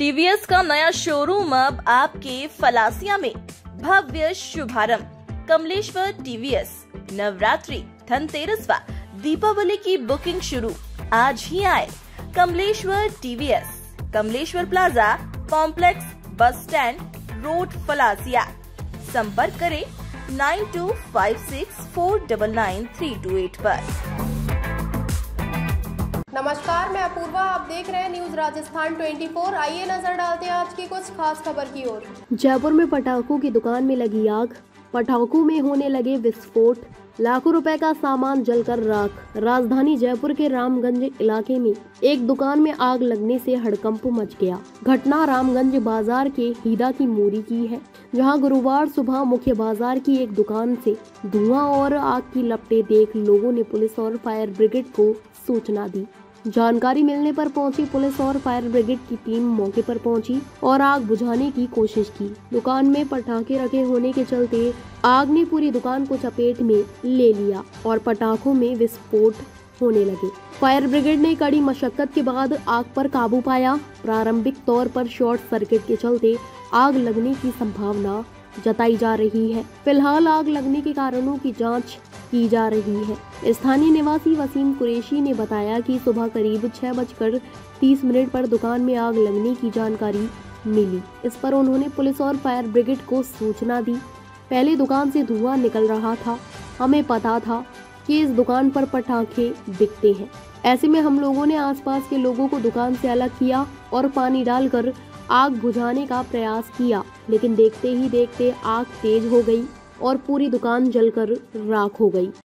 TVS का नया showroom अब आपके फलासिया में। भव्य शुभारंभ। कमलेश्वर टीवीएस। नवरात्रि, धनतेरस व दीपावली की बुकिंग शुरू। आज ही आए Kamleshwar TVS, Kamleshwar plaza, complex, bus stand road, Phalasiya. संपर्क करें 9256499328 पर। नमस्कार, मैं अपूर्वा, आप देख रहे हैं न्यूज राजस्थान 24। आइए नजर डालते हैं आज की कुछ खास खबर की ओर। जयपुर में पटाखों की दुकान में लगी आग, पटाखों में होने लगे विस्फोट, लाखों रुपए का सामान जलकर राख। राजधानी जयपुर के रामगंज इलाके में एक दुकान में आग लगने से हड़कंप मच गया। घटना रामगंज बाजार के हीरा की मोरी की है, जहां गुरुवार सुबह मुख्य बाजार की एक दुकान से धुआं और आग की लपटें देख लोगों ने पुलिस और फायर ब्रिगेड को सूचना दी। जानकारी मिलने पर पहुंची पुलिस और फायर ब्रिगेड की टीम मौके पर पहुंची और आग बुझाने की कोशिश की। दुकान में पटाखे रखे होने के चलते आग ने पूरी दुकान को चपेट में ले लिया और पटाखों में विस्फोट होने लगे। फायर ब्रिगेड ने कड़ी मशक्कत के बाद आग पर काबू पाया। प्रारंभिक तौर पर शॉर्ट सर्किट के चलते आग लगने की संभावना जताई जा रही है। फिलहाल आग लगने के कारणों की जांच की जा रही है। स्थानीय निवासी वसीम कुरैशी ने बताया कि सुबह करीब 6:30 पर दुकान में आग लगने की जानकारी मिली। इस पर उन्होंने पुलिस और फायर ब्रिगेड को सूचना दी। पहले दुकान से धुआं निकल रहा था, हमें पता था कि इस दुकान पर पटाखे बिकते हैं। ऐसे में हम लोगों ने आसपास के लोगों को दुकान से अलग किया और पानी डालकर आग बुझाने का प्रयास किया, लेकिन देखते ही देखते आग तेज हो गई और पूरी दुकान जलकर राख हो गई।